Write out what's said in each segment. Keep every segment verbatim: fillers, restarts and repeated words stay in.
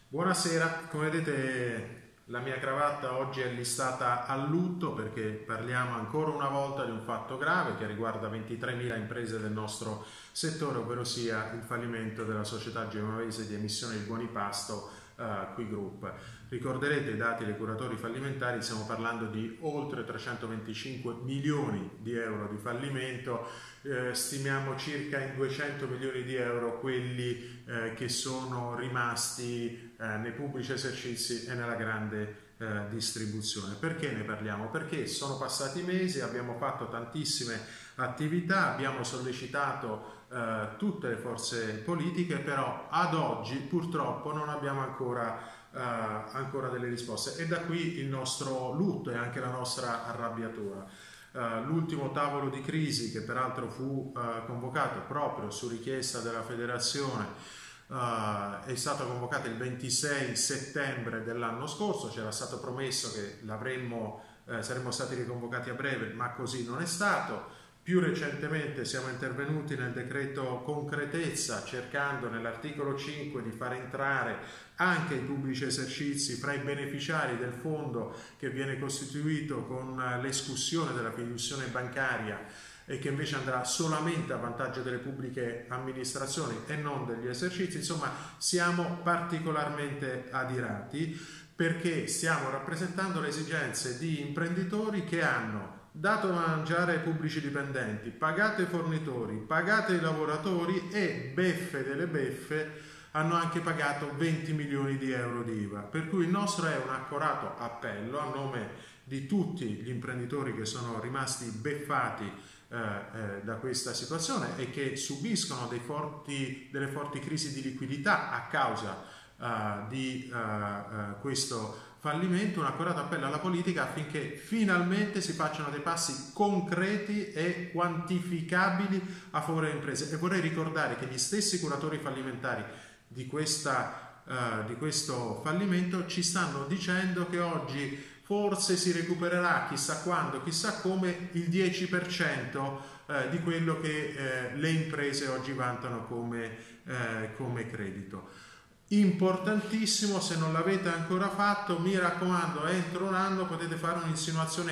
Buonasera, come vedete la mia cravatta oggi è listata a lutto perché parliamo ancora una volta di un fatto grave che riguarda ventitremila imprese del nostro settore, ovvero sia il fallimento della società genovese di emissione di buoni pasto uh, Qui Group. Ricorderete i dati dei curatori fallimentari, stiamo parlando di oltre trecentoventicinque milioni di euro di fallimento, eh, stimiamo circa in duecento milioni di euro quelli eh, che sono rimasti eh, nei pubblici esercizi e nella grande eh, distribuzione. Perché ne parliamo? Perché sono passati mesi, abbiamo fatto tantissime attività, abbiamo sollecitato eh, tutte le forze politiche, però ad oggi purtroppo non abbiamo ancora Uh, ancora delle risposte, e da qui il nostro lutto e anche la nostra arrabbiatura. Uh, l'ultimo tavolo di crisi, che peraltro fu uh, convocato proprio su richiesta della federazione, uh, è stato convocato il ventisei settembre dell'anno scorso. C'era stato promesso che l'avremmo, uh, saremmo stati riconvocati a breve, ma così non è stato. Più recentemente siamo intervenuti nel decreto concretezza, cercando nell'articolo cinque di far entrare anche i pubblici esercizi fra i beneficiari del fondo che viene costituito con l'escussione della fiduzione bancaria e che invece andrà solamente a vantaggio delle pubbliche amministrazioni e non degli esercizi. Insomma, siamo particolarmente adirati perché stiamo rappresentando le esigenze di imprenditori che hanno dato da mangiare ai pubblici dipendenti, pagato i fornitori, pagato i lavoratori e, beffe delle beffe, hanno anche pagato venti milioni di euro di I V A. Per cui il nostro è un accorato appello a nome di tutti gli imprenditori che sono rimasti beffati eh, eh, da questa situazione e che subiscono dei forti, delle forti crisi di liquidità a causa eh, di eh, eh, questo fallimento. Un accorato appello alla politica affinché finalmente si facciano dei passi concreti e quantificabili a favore delle imprese. E vorrei ricordare che gli stessi curatori fallimentari di, questa, uh, di questo fallimento ci stanno dicendo che oggi forse si recupererà, chissà quando, chissà come, il dieci per cento uh, di quello che uh, le imprese oggi vantano come, uh, come credito. Importantissimo, se non l'avete ancora fatto, mi raccomando, entro un anno potete fare un'insinuazione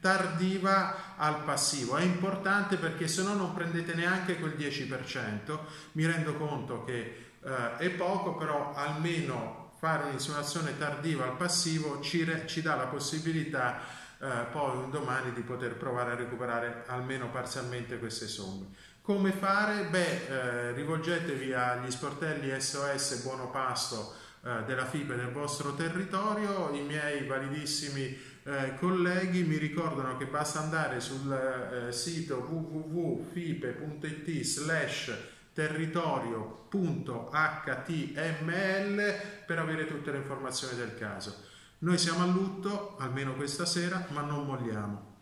tardiva al passivo. È importante perché se no non prendete neanche quel dieci per cento. Mi rendo conto che eh, è poco, però almeno fare un'insinuazione tardiva al passivo ci, ci dà la possibilità eh, poi un domani di poter provare a recuperare almeno parzialmente queste somme. Come fare? Beh, eh, rivolgetevi agli sportelli S O S Buono Pasto eh, della F I P E del vostro territorio. I miei validissimi eh, colleghi mi ricordano che basta andare sul eh, sito w w w punto fipe punto i t slash territorio punto h t m l per avere tutte le informazioni del caso. Noi siamo a lutto, almeno questa sera, ma non molliamo.